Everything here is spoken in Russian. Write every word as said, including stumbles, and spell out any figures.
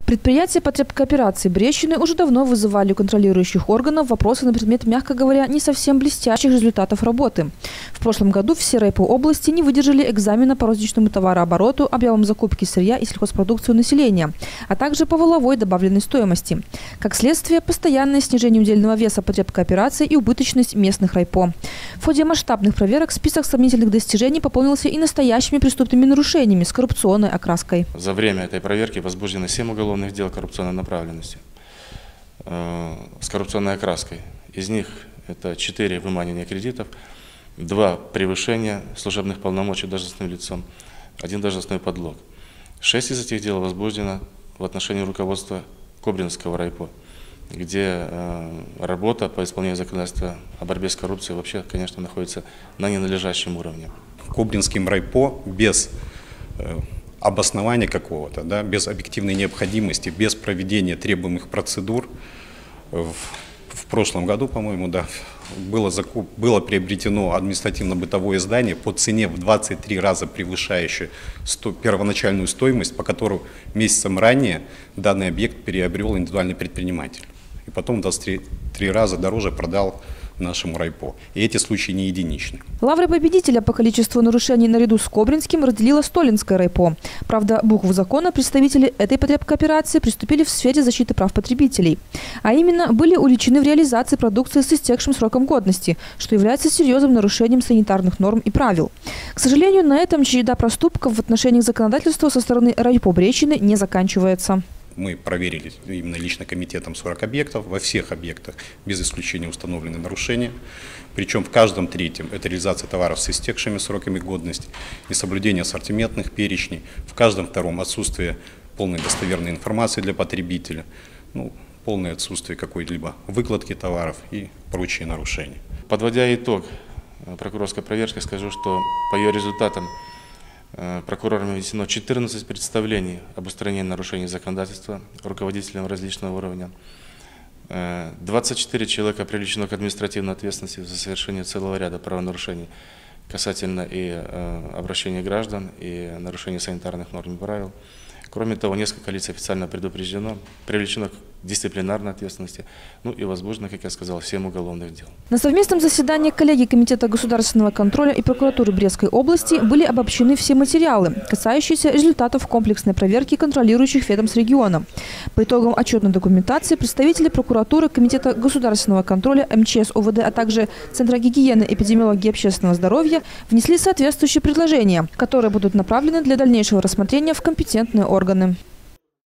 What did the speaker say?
Предприятия потребкооперации Брещины уже давно вызывали у контролирующих органов вопросы на предмет, мягко говоря, не совсем блестящих результатов работы. В прошлом году все райпо области не выдержали экзамена по розничному товарообороту, объемам закупки сырья и сельхозпродукции населения, а также по валовой добавленной стоимости. Как следствие, постоянное снижение удельного веса потребкооперации и убыточность местных райпо. В ходе масштабных проверок список сомнительных достижений пополнился и настоящими преступными нарушениями с коррупционной окраской. За время этой проверки возбуждено семь уголовных дел коррупционной направленности э, с коррупционной окраской. Из них это четыре выманивания кредитов, два превышения служебных полномочий должностным лицом, один должностной подлог. Шесть из этих дел возбуждено в отношении руководства Кобринского райпо, где э, работа по исполнению законодательства о борьбе с коррупцией вообще, конечно, находится на ненадлежащем уровне. Кобринским райпо без э, обоснования какого-то, да, без объективной необходимости, без проведения требуемых процедур в, в прошлом году, по-моему, да, было, закуп, было приобретено административно-бытовое здание по цене в двадцать три раза превышающей сто, первоначальную стоимость, по которой месяцем ранее данный объект приобрел индивидуальный предприниматель. И потом в двадцать три раза дороже продал нашему райпо. И эти случаи не единичны. Лавры победителя по количеству нарушений наряду с Кобринским разделила Столинское райпо. Правда, букву закона представители этой потребкооперации приступили в сфере защиты прав потребителей. А именно, были уличены в реализации продукции с истекшим сроком годности, что является серьезным нарушением санитарных норм и правил. К сожалению, на этом череда проступков в отношении законодательства со стороны райпо Брещины не заканчивается. Мы проверили именно лично комитетом сорок объектов. Во всех объектах без исключения установлены нарушения. Причем в каждом третьем это реализация товаров с истекшими сроками годности, несоблюдение ассортиментных перечней. В каждом втором отсутствие полной достоверной информации для потребителя, ну, полное отсутствие какой-либо выкладки товаров и прочие нарушения. Подводя итог прокурорской проверки, скажу, что по ее результатам прокурорами внесено четырнадцать представлений об устранении нарушений законодательства руководителям различного уровня. двадцать четыре человека привлечено к административной ответственности за совершение целого ряда правонарушений касательно и обращения граждан, и нарушения санитарных норм и правил. Кроме того, несколько лиц официально предупреждено, привлечено к дисциплинарной ответственности, ну и возбуждено, как я сказал, семь уголовных дел. На совместном заседании коллегии Комитета государственного контроля и прокуратуры Брестской области были обобщены все материалы, касающиеся результатов комплексной проверки контролирующих ведомств региона. По итогам отчетной документации представители прокуратуры, Комитета государственного контроля, эм че эс, о вэ дэ, а также Центра гигиены, эпидемиологии и общественного здоровья внесли соответствующие предложения, которые будут направлены для дальнейшего рассмотрения в компетентные органы.